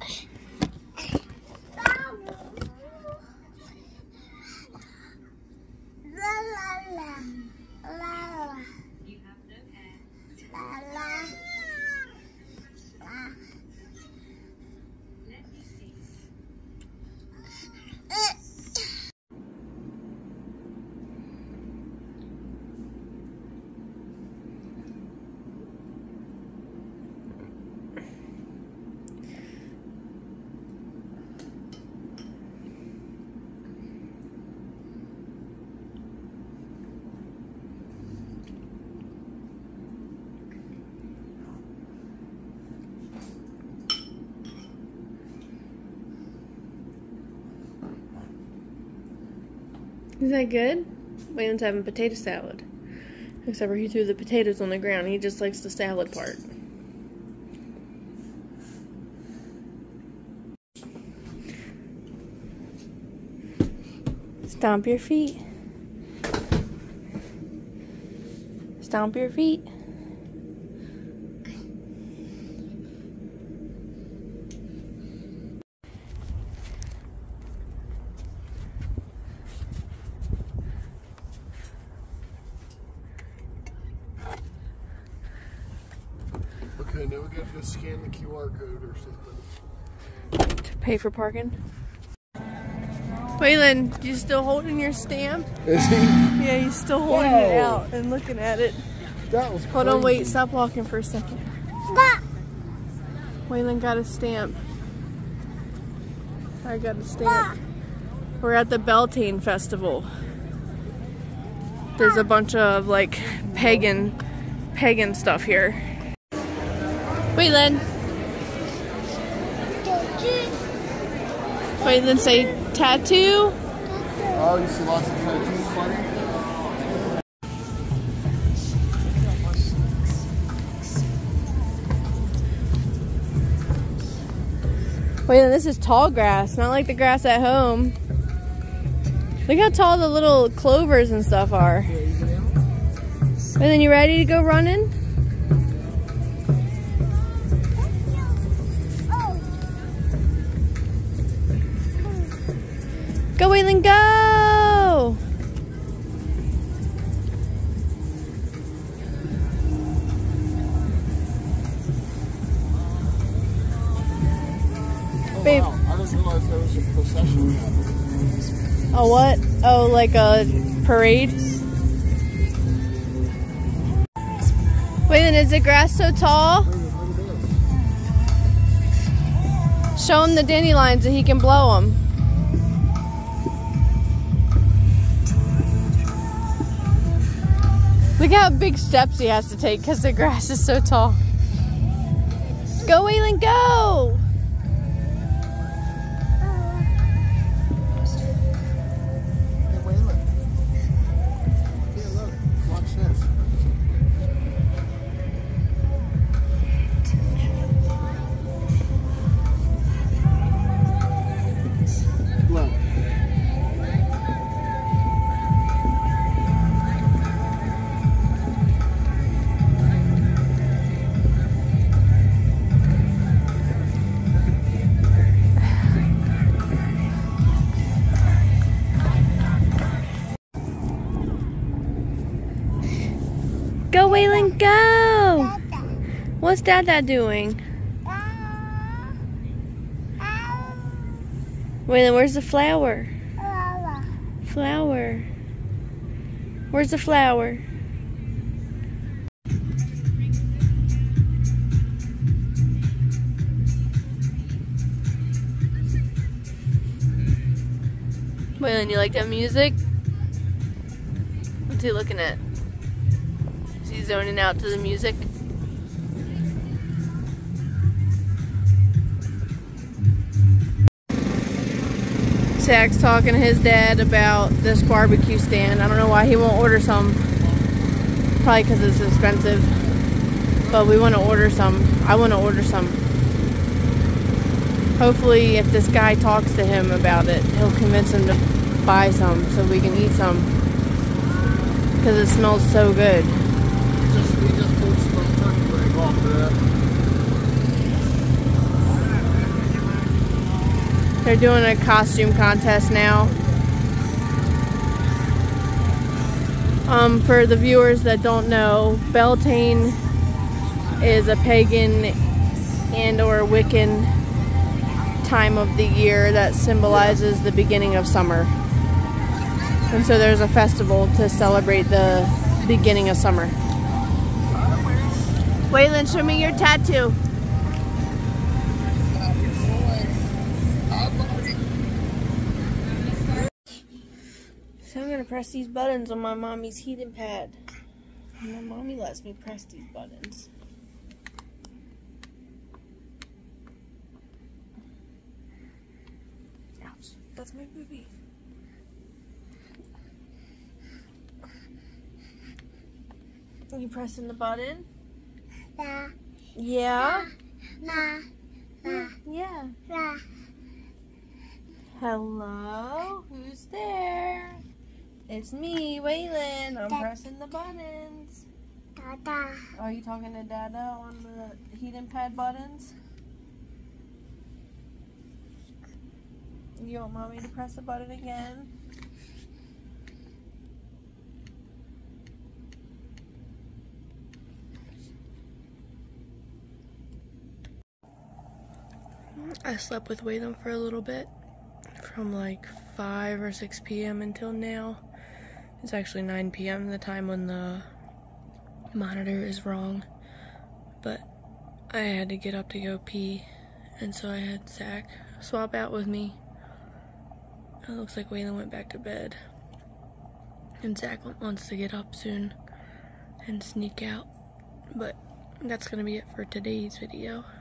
Is that good? Waylon's having potato salad. Except for he threw the potatoes on the ground. He just likes the salad part. Stomp your feet. Stomp your feet. Okay, now we gotta go scan the QR code or something. To pay for parking. Waylon, you still holding your stamp? Is he? Yeah, he's still holding it out and looking at it. That was crazy. Hold on, wait, stop walking for a second. Waylon got a stamp. I got a stamp. We're at the Beltane festival. There's a bunch of like pagan stuff here. Waylon. Waylon, say tattoo. Oh, you see lots of tattoos, buddy? Waylon, this is tall grass, not like the grass at home. Look how tall the little clovers and stuff are. Waylon, you ready to go running? Go, Waylon, go! Oh, Babe. wow. I didn't realize there was a procession. A what? Oh, like a parade? Waylon, is the grass so tall? Show him the dandelions so he can blow them. Look how big steps he has to take because the grass is so tall. Go, Waylon, go! Hey, Waylon. Here, look. Watch this. Look. Go, Waylon, go! What's Dada doing? Waylon, where's the flower? Flower. Where's the flower? Waylon, you like that music? What's he looking at? Is he zoning out to the music? Zach's talking to his dad about this barbecue stand. I don't know why he won't order some. Probably because it's expensive. But we want to order some. I want to order some. Hopefully if this guy talks to him about it, he'll convince him to buy some so we can eat some. Because it smells so good. We just pulled some turkey leg off of that. They're doing a costume contest now. For the viewers that don't know, Beltane is a pagan and or Wiccan time of the year that symbolizes the beginning of summer. And so there's a festival to celebrate the beginning of summer. Waylon, show me your tattoo. So I'm gonna press these buttons on my mommy's heating pad. And my mommy lets me press these buttons. Ouch, that's my booby. Are you pressing the button? Yeah? Yeah. Hello? Who's there? It's me, Waylon. I'm pressing the buttons. Are you talking to Dada on the heating pad buttons? You want mommy to press the button again? I slept with Waylon for a little bit, from like 5 or 6 p.m. until now. It's actually 9 p.m. the time when the monitor is wrong, but I had to get up to go pee, and so I had Zach swap out with me. It looks like Waylon went back to bed, and Zach wants to get up soon and sneak out, but that's gonna be it for today's video.